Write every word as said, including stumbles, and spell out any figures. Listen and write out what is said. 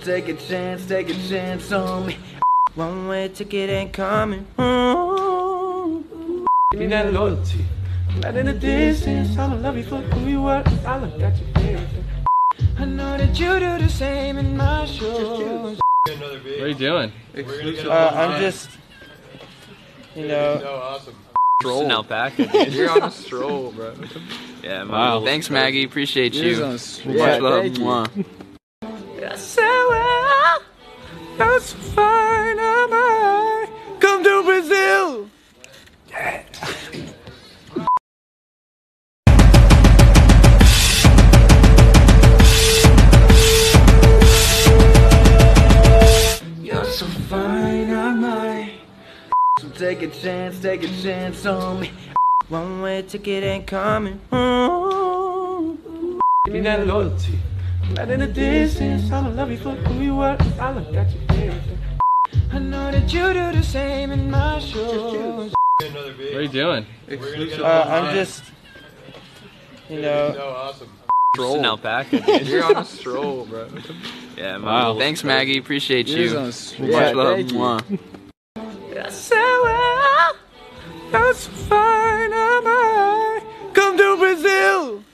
take a chance, take a chance on me. One way ticket ain't coming home. Give me that loyalty. Right in the distance, I'ma love you for who you are. I look at you, baby. I know that you do the same in my shoes. What are you doing? Uh, I'm just, you know. Awesome. Stroll. An alpaca, dude. You're on a stroll, bro. Yeah, wow. Thanks, Maggie. Appreciate you. Much Yeah, love. thank you. I said, well, that's fine, am I? Come to Brazil. Yeah. You're so fine, am I? So take a chance, take a chance on me. One way ticket ain't coming home. Give me that loyalty. Right in the distance, I'ma love you for who you are. I look at you, baby. I know that you do the same in my shoes. What are you doing? Uh, I'm just, you know. Awesome. Stroll. An alpaca, dude. You're on a stroll, bro. Yeah, wow. Thanks, Maggie. Appreciate you. Much love. I said, well, that's fine, am I? Come to Brazil.